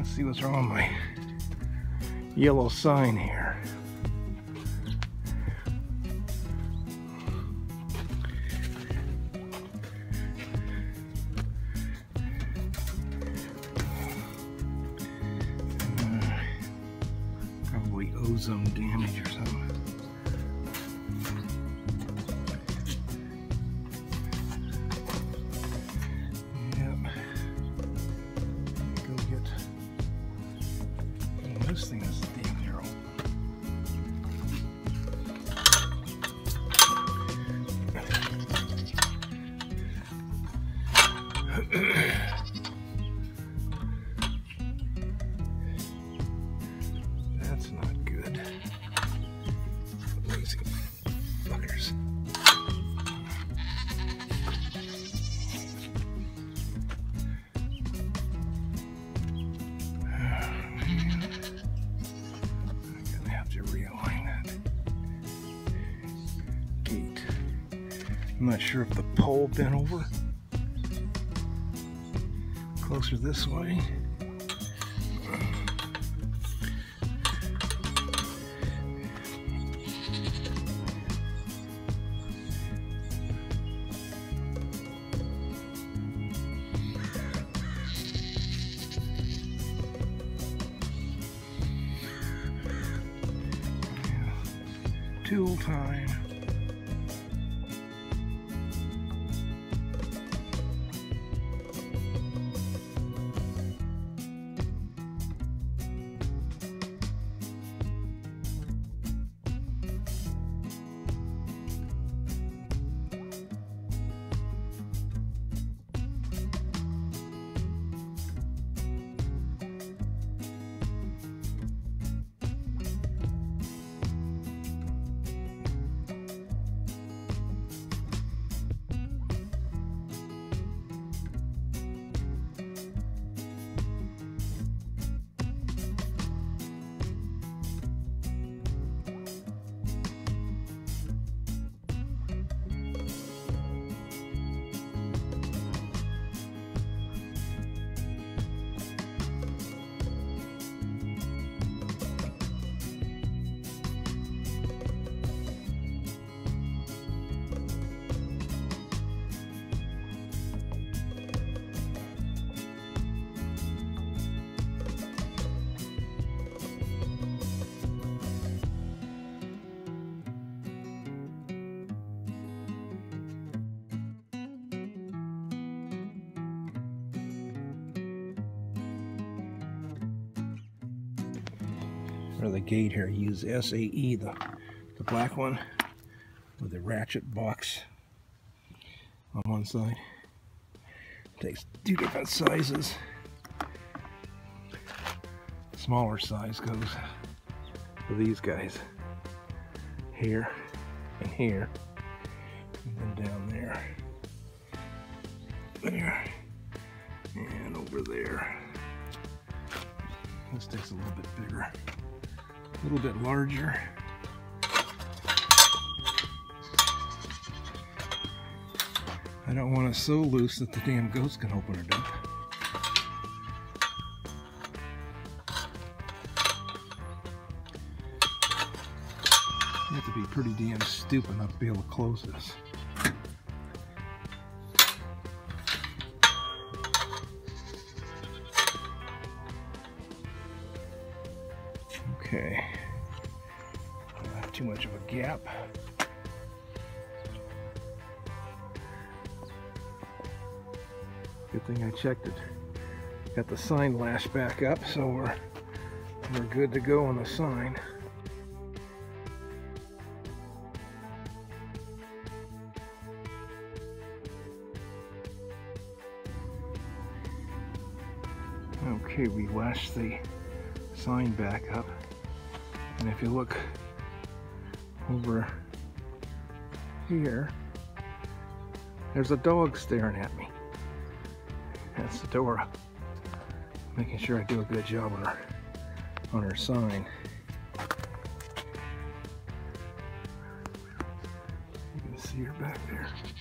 Let's see what's wrong with my yellow sign here. Probably ozone damage or something. This thing is damn near open. That's not good. Lazy fuckers. Realign that gate. I'm not sure if the pole bent over. Closer this way. Tool time. For the gate here, use SAE, the black one with the ratchet box on one side. Takes two different sizes. Smaller size goes for these guys here and here, and then down there, and over there. This takes a little bit bigger. A little bit larger. I don't want it so loose that the damn ghost can open it up. You have to be pretty damn stupid not to be able to close this. Okay, not too much of a gap. Good thing I checked it. Got the sign lashed back up, so we're good to go on the sign. Okay, we lashed the sign back up. And if you look over here, there's a dog staring at me. That's Dora. Making sure I do a good job on her sign. You can see her back there.